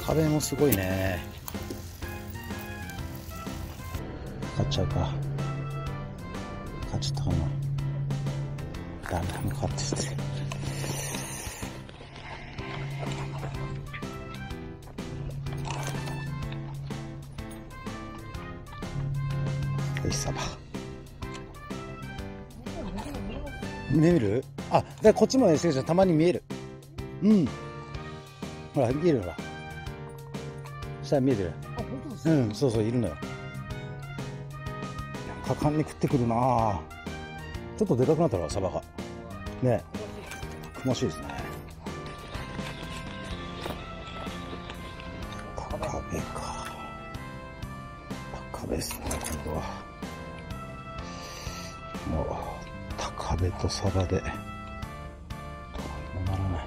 壁もすごいね。買っちゃうか。買っちゃったかな。ダメだ、もう買ってて。サバ見える？あ、でこっちもね、せいちゃんたまに見える。うん。ほら、見えるほら。下見えてる。うん、そうそう、いるのよ。果敢に食ってくるなぁ。ちょっとでかくなったら、サバが。ねえ。くましいですね。高部か。高部ですね、今度は。もう高部とサバでどうにもならない。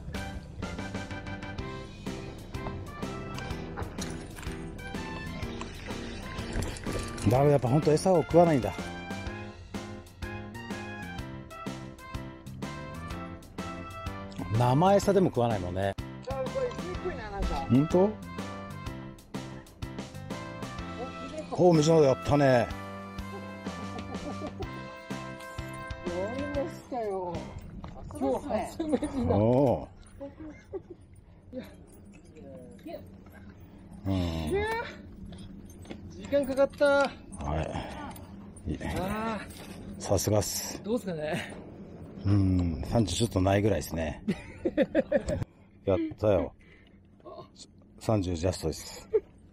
だめ、やっぱ本当餌を食わないんだ。生餌でも食わないもんね。本当？おお、水のやったね。 今日初めてな。 おうん、 時間かかった。 はい。いいね。さすがっす。 どうですかね。 30ちょっとないぐらいですね。やったよ。30ジャストです。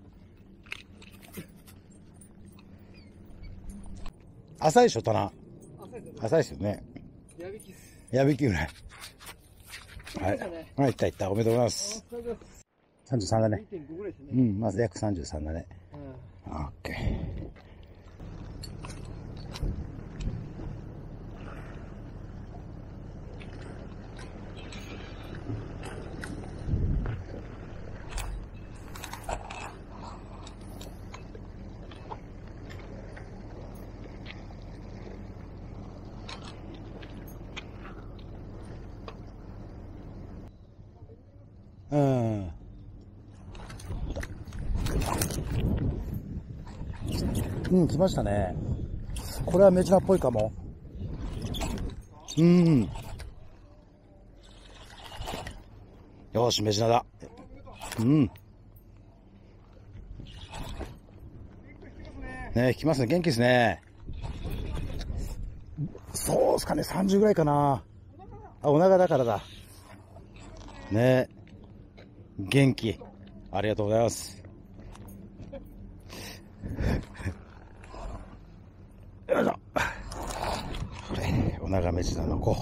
浅いでしょ、棚。浅いですよね。 やびきっす。 やびきぐらい。はい。はい、いったいった。おめでとうございます。33だね。まず約33だね。オッケー。来ましたね。これはメジナっぽいかも。よし、メジナだ。ね、来ますね。元気ですね。そうですかね。30ぐらいかな。あ、お腹だからだ。ね、元気。ありがとうございます。よいしょ。これ、お長メジナの子。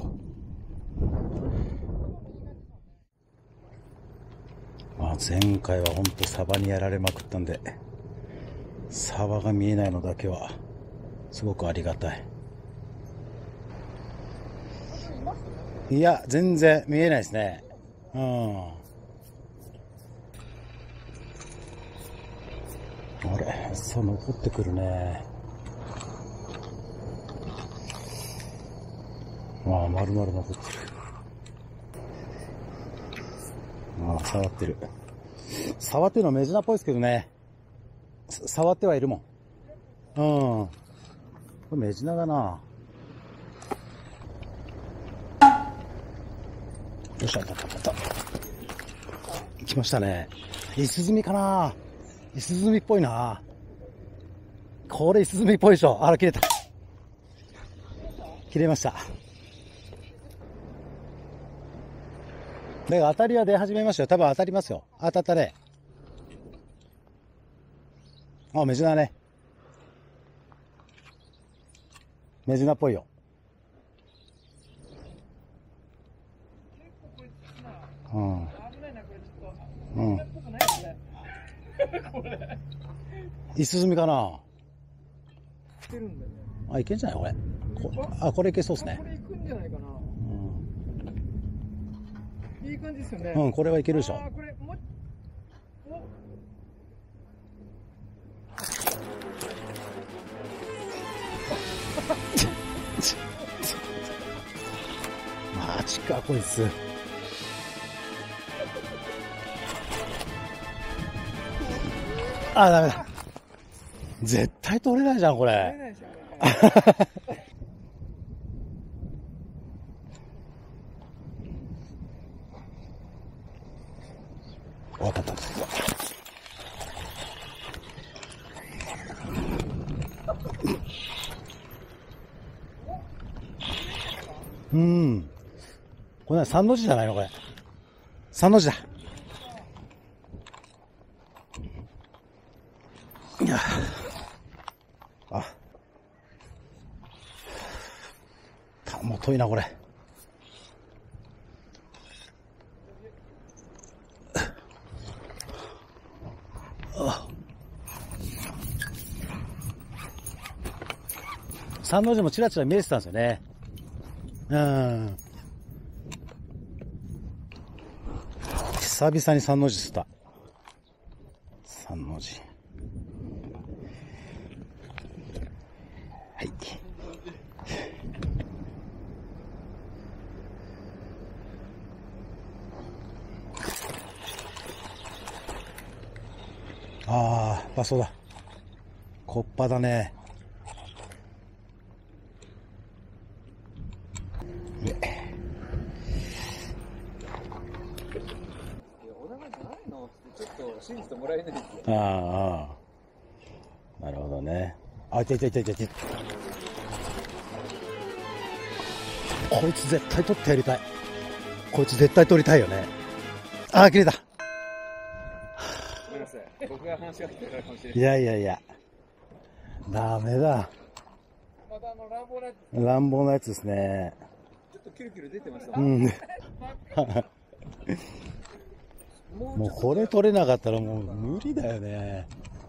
まあ、前回はほんとサバにやられまくったんで、サバが見えないのだけは、すごくありがたい。いや、全然見えないですね。あれ、そう残ってくるね。まあ、丸々残ってる。ああ、触ってる。触ってるのはメジナっぽいですけどね。触ってはいるもん。これメジナだな。よっしゃ、たった。来ましたね。イスズミかな。イスズミっぽいな。これイスズミっぽいでしょ。あら、切れた。切れました。当たりは出始めましたよ。多分当たりますよ。当たったね。あ、メジナね。メジナっぽいよ。イスズミかな。あ、いけんじゃないこれ。これいけそうですね。 これいくんじゃないかな。いい感じですよね。 これはいけるでしょ。 これもマジかこいつ。 あ、ダメだ。絶対取れないじゃん、こ取れれ。 ないですよね。 わかった。これ三の字じゃないのこれ。三の字だ。いや。もう遠いな、これ。三の字もチラチラ見えてたんですよね。久々に三の字吸った。三の字。はい。ああ、そうだ。コッパだね。 信じてもらえないですよ。 ああ、なるほどね。あ、痛い。こいつ絶対取ってやりたい。こいつ絶対取りたいよね。ああ、切れた。 ごめんなさい。僕が話しかけてるかもしれない。 いや。ダメだ。 また乱暴なやつ。 乱暴なやつですね。 ちょっとキュルキュル出てましたもん。 もうこれ取れなかったらもう無理だよね。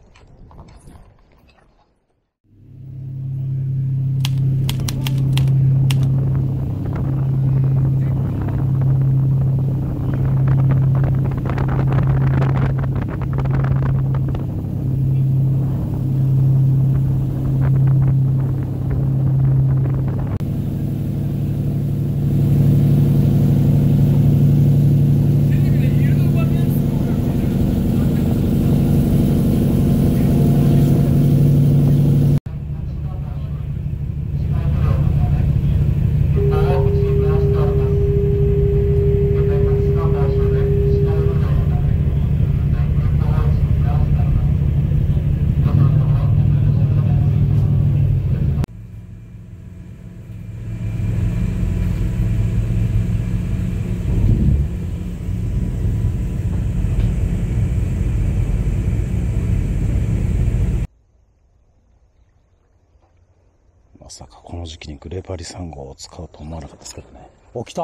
まさかこの時期にグレパリ3号を使うと思わなかったですけどね。お、来た。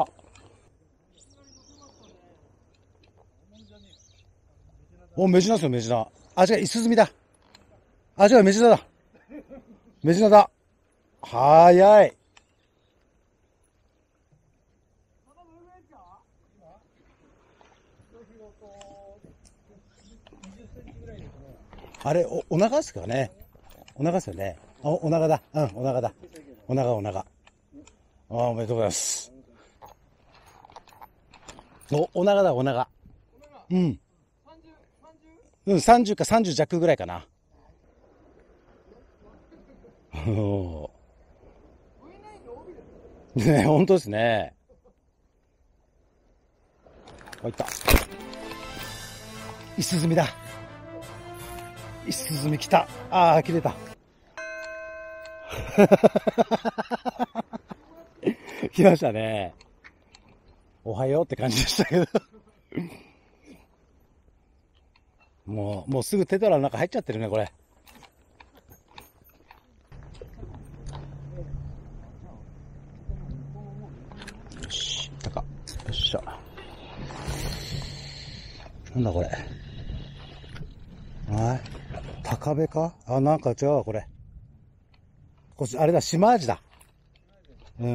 お、メジナですよ、メジナ。あ、違う、イスズミだ。あ、違う、メジナだ。メジナだ。早い。あれ、お腹ですかね。お腹ですよね。お腹だ。うん、お腹だ。お腹。おめでとうございます。お腹だ、お腹。うん。30か30弱ぐらいかな。ね、本当ですね。あ、いった。イスズミだ。イスズミ来た。ああ、切れた。来ましたね。おはようって感じでしたけど。もうすぐテトラの中入っちゃってるね、これ。よし、いったか。よっしゃ。なんだこれ。はい。高部か？あ、なんか違うわ、これ。こっち、あれだ、島味だ。うん。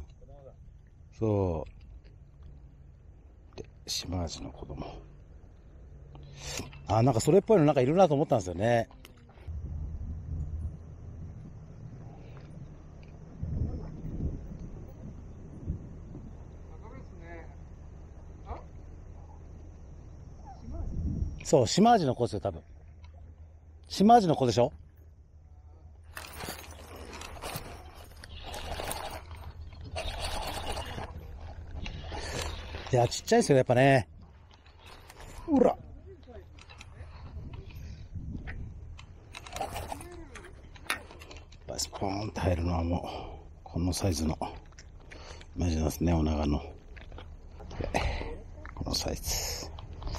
そう。で、島味の子供。あ、なんかそれっぽいのなんかいるなと思ったんですよね。そう、島味の子ですよ、多分。 島味の子でしょ。いや、ちっちゃいですよ、やっぱね。ほら。スポーンと入るのはもう、このサイズの、メジナスネオナガの。このサイズ。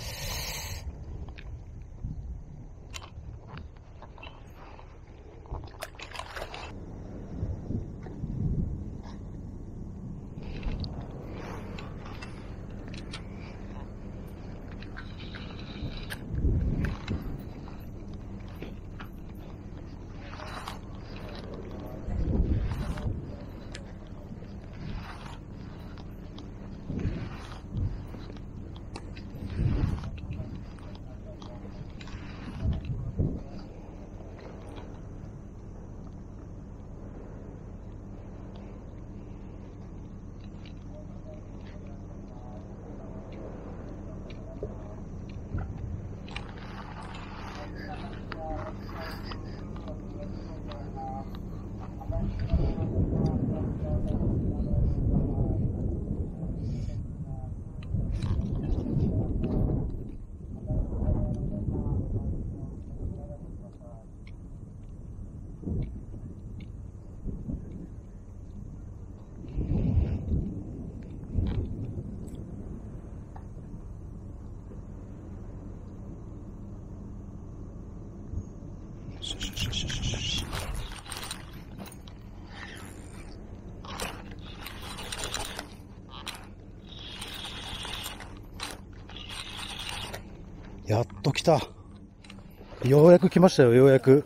やっと来た。ようやく来ましたよ、ようやく。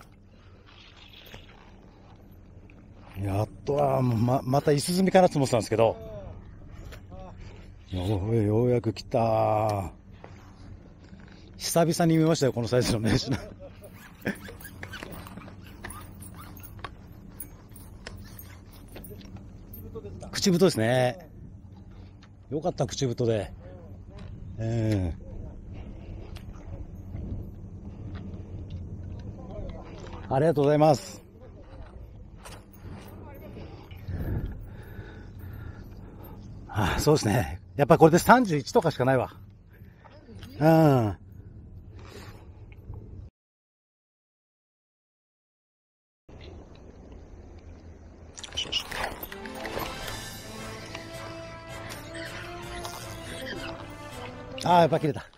やっとは、またイスズミかなと思ってたんですけど。ようやく来た。久々に見ましたよ、このサイズのね。口太ですね。よかった、口太で。ありがとうございます。ああ、そうですね。やっぱこれで31とかしかないわ。うん。ああ、やっぱ切れた。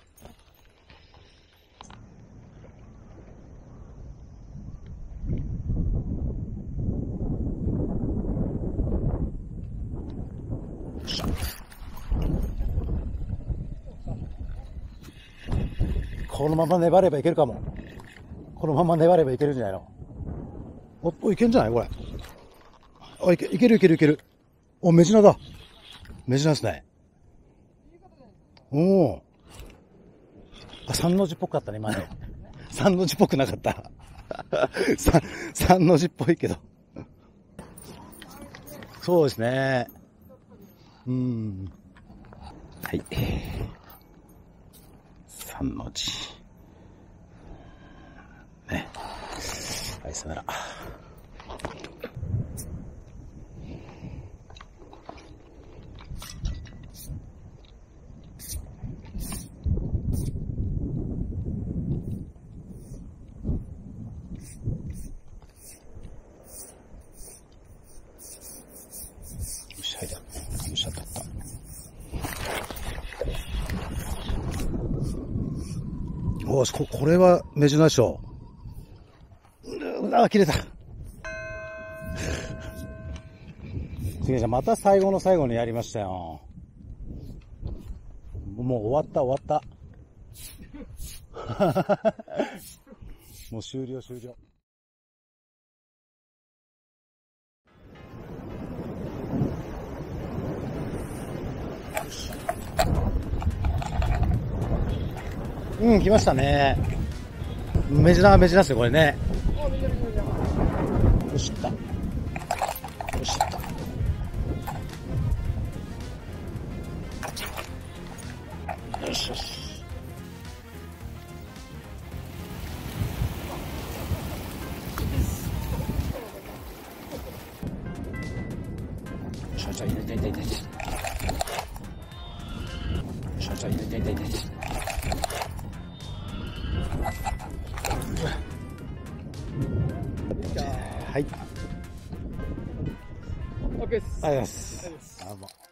このまま粘ればいけるかも。このまま粘ればいけるんじゃないの。お、いけんじゃないこれ。あ、いけるいけるいける。お、メジナだ。メジナですね。おお。あ、三の字っぽかったね、今ね。三の字っぽくなかった。三の字っぽいけど。そうですね。はい。三の字。ね。はい、さよなら。おー、これはメジナでしょ。あ、切れた。次じゃまた最後の最後にやりましたよ。もう終わった。もう終了。うん、来ましたね。メジナですよ、これね。よしった。よし。 いたいたいた。よいしょ、痛い痛い痛い痛い痛い。はい。 オッケーです。 ありがとうございます。あ、もう。